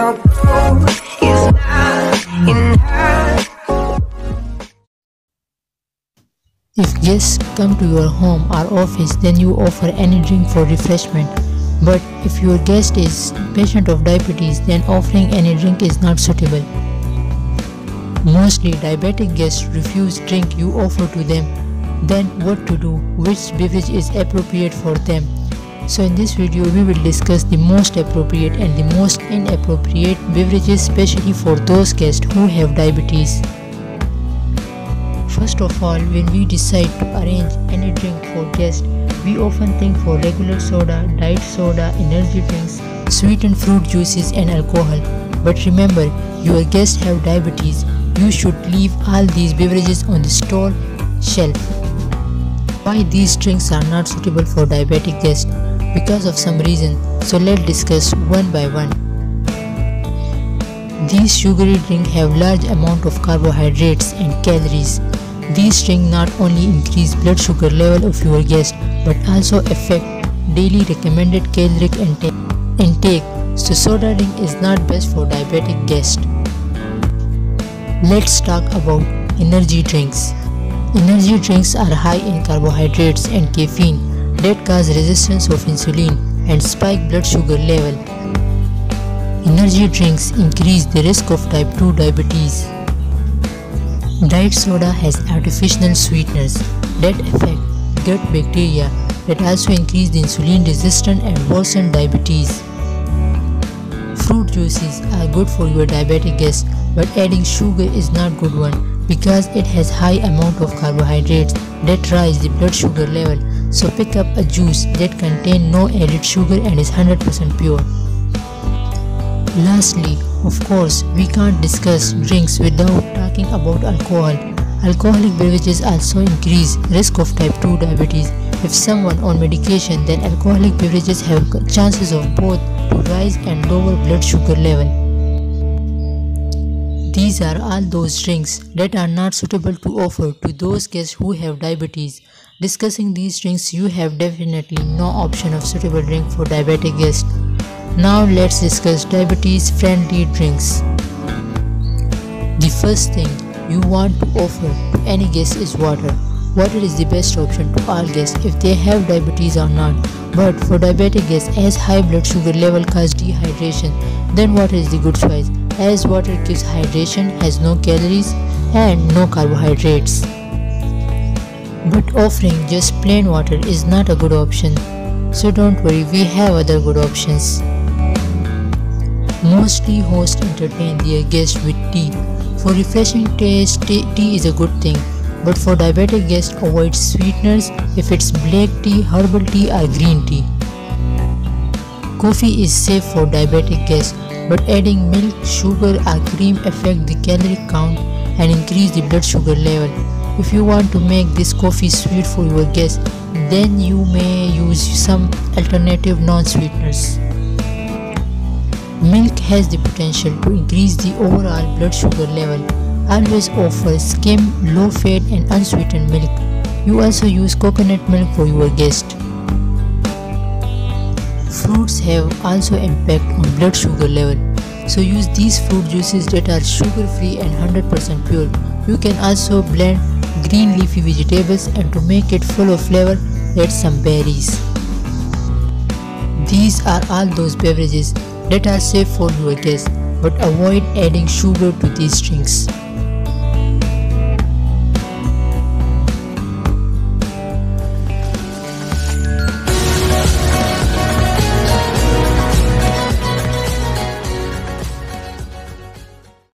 your goal is not enough. If guests come to your home or office, then you offer any drink for refreshment. But if your guest is patient of diabetes, then offering any drink is not suitable. Mostly diabetic guests refuse drink you offer to them. Then what to do? Which beverage is appropriate for them? So in this video we will discuss the most appropriate and the most inappropriate beverages, especially for those guests who have diabetes. First of all, when we decide to arrange any drink for guests, we often think for regular soda, diet soda, energy drinks, sweetened fruit juices and alcohol. But remember, your guests have diabetes. You should leave all these beverages on the store shelf. Why these drinks are not suitable for diabetic guests? Because of some reason. So let's discuss one by one. These sugary drinks have large amount of carbohydrates and calories. These drinks not only increase blood sugar level of your guest but also affect daily recommended caloric intake. So soda drink is not best for diabetic guests. Let's talk about energy drinks. Energy drinks are high in carbohydrates and caffeine that cause resistance of insulin and spike blood sugar level. Energy drinks increase the risk of type 2 diabetes. Diet soda has artificial sweeteners that affect gut bacteria that also increase the insulin resistance and worsen diabetes. Fruit juices are good for your diabetic guests, but adding sugar is not good one because it has high amount of carbohydrates that rise the blood sugar level. So pick up a juice that contains no added sugar and is 100% pure. Lastly, of course, we can't discuss drinks without talking about alcohol. Alcoholic beverages also increase risk of type 2 diabetes. If someone on medication, then alcoholic beverages have chances of both to rise and lower blood sugar level. These are all those drinks that are not suitable to offer to those guests who have diabetes. Discussing these drinks, you have definitely no option of suitable drink for diabetic guests. Now let's discuss diabetes-friendly drinks. The first thing you want to offer to any guest is water. Water is the best option to all guests if they have diabetes or not. But for diabetic guests, as high blood sugar level causes dehydration, then water is the good choice, as water gives hydration, has no calories and no carbohydrates. But offering just plain water is not a good option. So don't worry, we have other good options. Mostly hosts entertain their guests with tea. For refreshing taste, tea is a good thing. But for diabetic guests, avoid sweeteners if it's black tea, herbal tea or green tea. Coffee is safe for diabetic guests, but adding milk, sugar or cream affect the calorie count and increase the blood sugar level. If you want to make this coffee sweet for your guests, then you may use some alternative non-sweeteners. Milk has the potential to increase the overall blood sugar level. Always offer skim, low-fat and unsweetened milk. You also use coconut milk for your guests. Fruits have also impact on blood sugar level. So use these fruit juices that are sugar-free and 100% pure. You can also blend green leafy vegetables and to make it full of flavor, add some berries. These are all those beverages that are safe for your guests, but avoid adding sugar to these drinks.